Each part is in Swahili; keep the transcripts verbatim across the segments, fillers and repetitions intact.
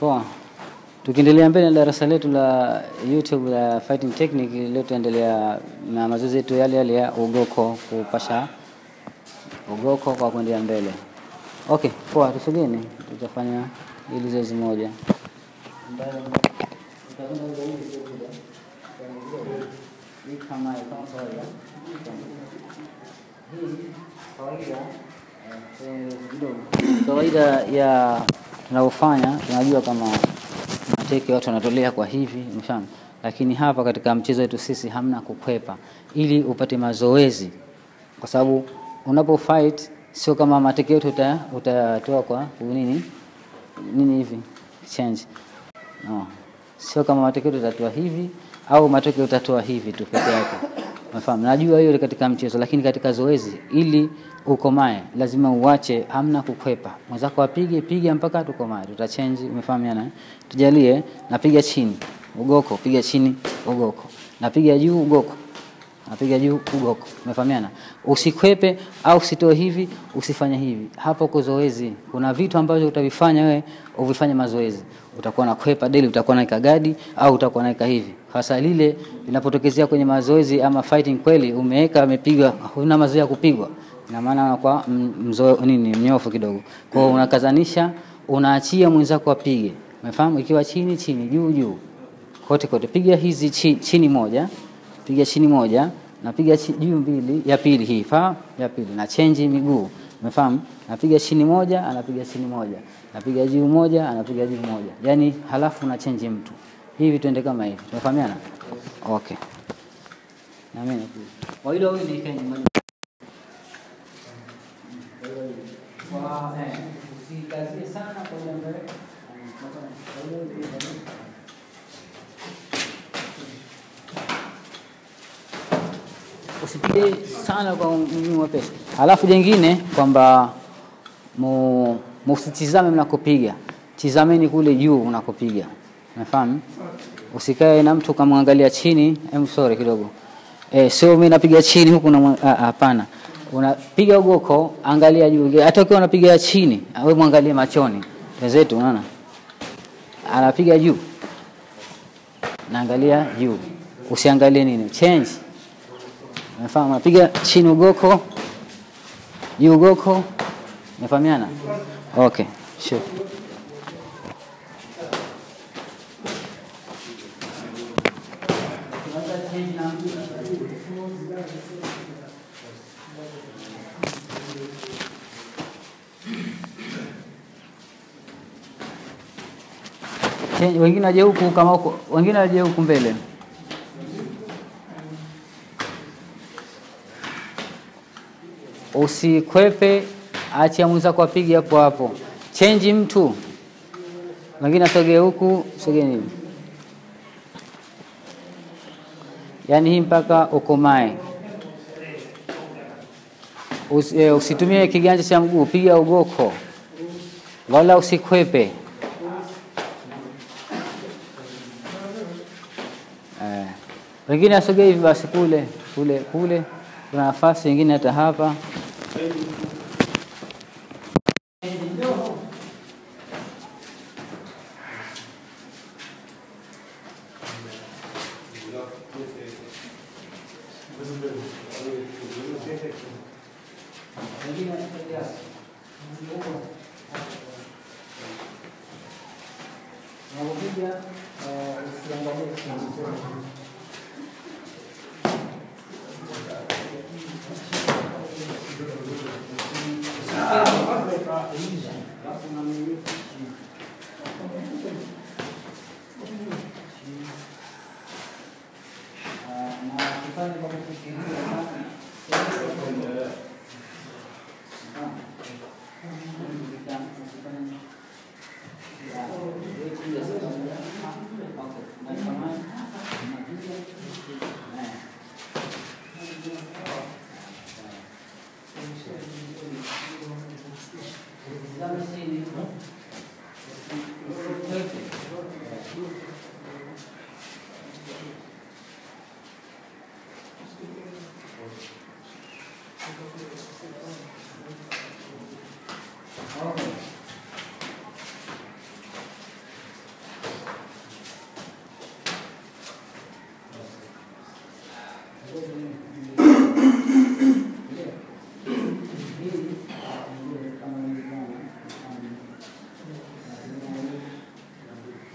Poa. Tukiendelea mbele na darasa letu la YouTube la Fighting Technique, leo tuendelea na mazoezi yetu yale yale ya ugoko, kupasha ugoko kwa kuendelea mbele. Okay, poa, tusogeni. Tutafanya hili zoezi moja. Ambayo tutakwenda zaidi kidogo. Hii kama kama kawaida. Hii kawaida eh kidogo. Kawaida ya tunaofanya tunajua kama mateke watu wanatolea kwa hivi mfano, lakini hapa katika mchezo wetu sisi hamna kukwepa, ili upate mazoezi, kwa sababu unapo fight sio kama mateke yote utatoa kwa nini nini hivi change, no, sio kama mateke yote utatoa hivi au mateke utatoa hivi tu peke yake. Unafahamu, najua hiyo katika mchezo, lakini katika zoezi ili ukomae lazima uache, hamna kukwepa. Mwenzako apige piga mpaka tukomae, tutachange. Umefahamiana? Tujalie napiga chini ugoko, piga chini ugoko, napiga juu ugoko, napiga juu ugoko. Umefahamiana? Usikwepe au usitoe hivi, usifanye hivi. Hapo kwa zoezi kuna vitu ambavyo utavifanya wewe uvifanye mazoezi. Utakuwa na kwepa daily, utakuwa na kagadi au utakuwa na hivi. Hasa lile linapotokezea kwenye mazoezi ama fighting kweli umeweka amepiga, huna mazoezi ya kupigwa, ina maana unakuwa mzo nini mnyofu kidogo. Kwa hiyo unakazanisha, unaachia mwenzako apige. Umefahamu? Ikiwa chini chini, juu juu, kote kote piga hizi chini, chini moja, piga chini moja, napiga juu mbili, ya pili hii fa ya pili na change miguu. Umefahamu? Napiga chini moja, anapiga chini moja, napiga juu moja, anapiga juu moja, yani halafu na change mtu hivi. Tuende kama hivi. Tumefahamiana? Okay. Na mimi kwa hilo wewe ndio kwenye kwa eh usikazie sana kwa mbele. Usipige sana kwa mguu mwepesi. Halafu jingine kwamba mu msitizame mnakopiga. Tizameni kule juu unakopiga. Unafahamu? Usikae na mtu kamwangalia chini, em sorry kidogo. Eh sio mimi napiga chini huku na hapana. Unapiga ugoko, angalia juu. Hata ukiwa unapiga chini, wewe muangalie machoni. Wenzetu unaona? Anapiga juu. Naangalia juu. Usiangalie nini? Change. Unafahamu? Unapiga chini ugoko, juu ugoko. Unafahamiana? Okay, sure. Wengine waje huku kama huko, wengine waje huku mbele. Usikwepe, acha mwenzako apige hapo hapo. Change mtu. Wengine asogee huku, sogeni. Yaani hii mpaka ukomae. Us, e, usitumie kiganja cha mguu, piga ugoko. Wala usikwepe. Eh. Wengine asogee hivi basi kule, kule, kule. Kuna nafasi nyingine hata hapa.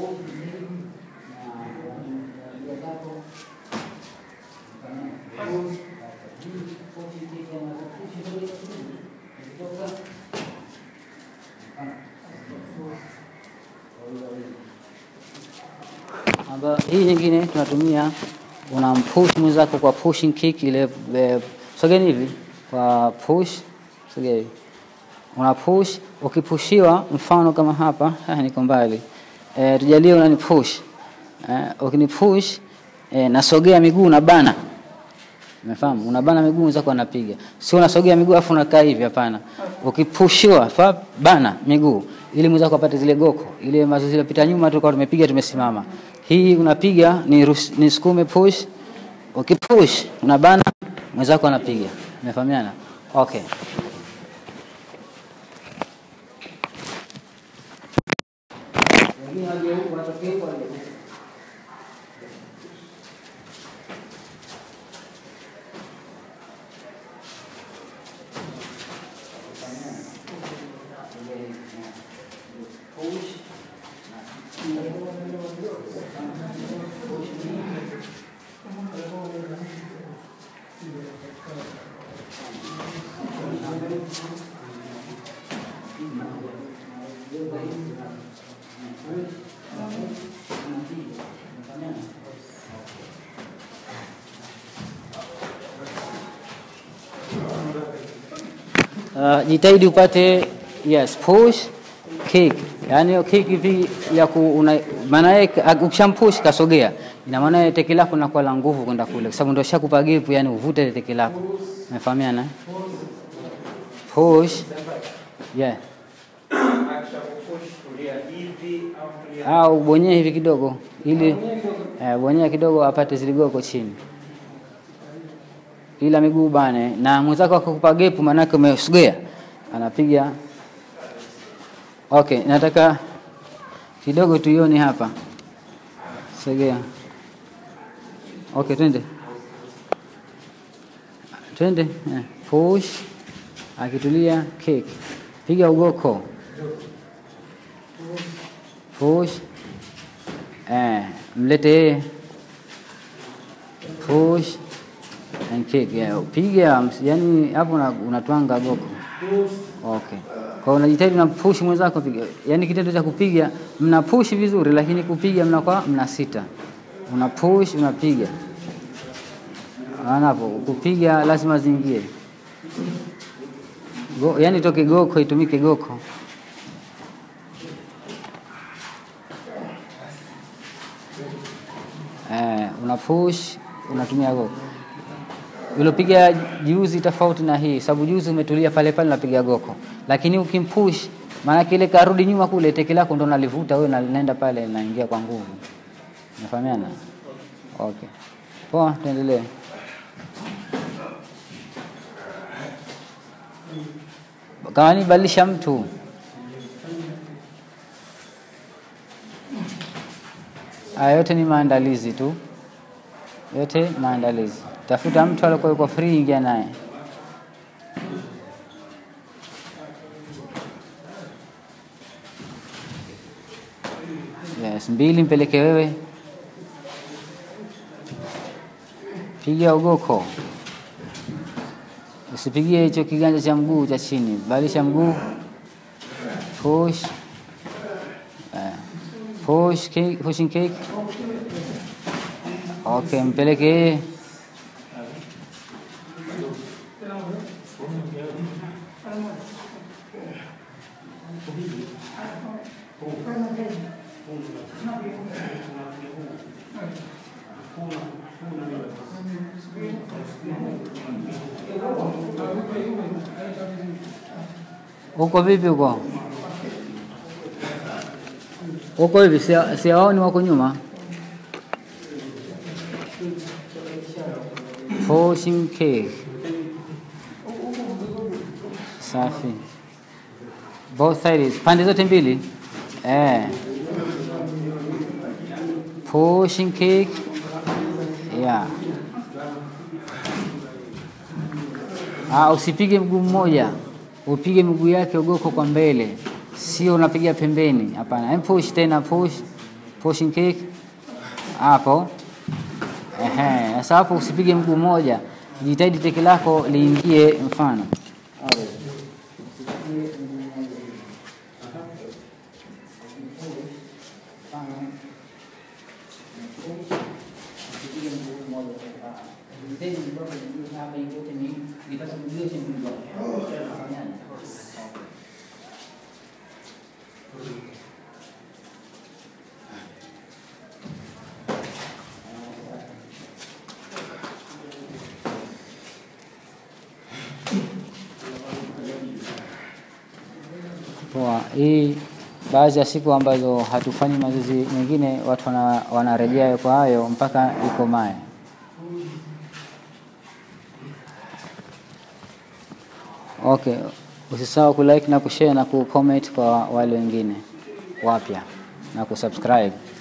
Amba hii nyingine tunatumia unampush mwenzako kwa pushing kick ile, sogeni hivi kwa push, sogea hivi. Una push, ukipushiwa mfano kama hapa, ah niko mbali. Eh tujalie unani push. Eh ukinipush eh nasogea miguu na bana. Umefahamu? Unabana miguu mwenzako anapiga. Sio unasogea miguu afu unakaa hivi, hapana. Ukipushiwa fa bana miguu ili mwenzako apate zile goko. Ile mazoezi zile pita nyuma tulikuwa tumepiga tumesimama. Hii unapiga ni ni sukume push. Ukipush unabana mwenzako anapiga. Umefahamiana? Okay. Uh, jitahidi upate yes push kick, yani kick hivi ya ku maana yake ukishampush kasogea, ina maana teke lako linakuwa la nguvu kwenda kule, kwa sababu ndio shakupa gap, yani uvute teke lako. Umefahamiana? Push yeah, akishakupush kulia hivi au kulia au bonye hivi kidogo ili eh bonye kidogo apate ziligoko chini, ila miguu bane na mwenzako akukupa gap, maana yake umesogea anapiga. Okay, nataka kidogo tuione hapa. Sogea. Okay, twende. Twende. Yeah. Push. Akitulia kick. Piga ugoko. Push. Eh, mlete. Push and kick. Yeah, piga, yani hapo unatwanga goko. Okay. Kwa unajitahidi na push mwenzako piga. Yaani kitendo cha kupiga mna push vizuri, lakini kupiga mnakuwa mna sita. Una push unapiga. Anapo kupiga lazima ziingie. Go, yani toke goko itumike goko. Eh, una push unatumia goko. Ulopiga juzi tofauti na hii, sababu juzi umetulia pale pale unapiga goko. Lakini ukimpush maana kile karudi nyuma kule teke lako ndo unalivuta wewe na linaenda pale linaingia kwa nguvu. Unafahamiana? Okay. Poa, tuendelee. Kama ni badilisha mtu. Haya yote ni maandalizi tu. Yote maandalizi. Tafuta mtu aliyokuwa yuko free, ingia naye. Yes, mbili mpeleke wewe. Piga ugoko. Usipigie hicho kiganja cha mguu cha chini, badilisha mguu. Push. Uh, push kick, pushing kick. Okay, mpeleke. Uko vipi uko? Uko hivi, si haoni wako nyuma? Pushing kick. Safi. Both sides, pande zote mbili. Eh. Pushing kick. Yeah. Ah, usipige mguu mmoja. Upige mguu yake ugoko kwa mbele. Sio unapiga pembeni. Hapana. Push tena push. pushing kick hapo. Ehe, sasa hapo usipige mguu mmoja, jitahidi teke lako liingie mfano. Poa, hii baadhi ya siku ambazo hatufanyi mazoezi mengine watu wana, wanarejea kwa hayo mpaka ikomae. Okay, usisahau ku like na kushare na ku comment kwa wale wengine wapya na kusubscribe.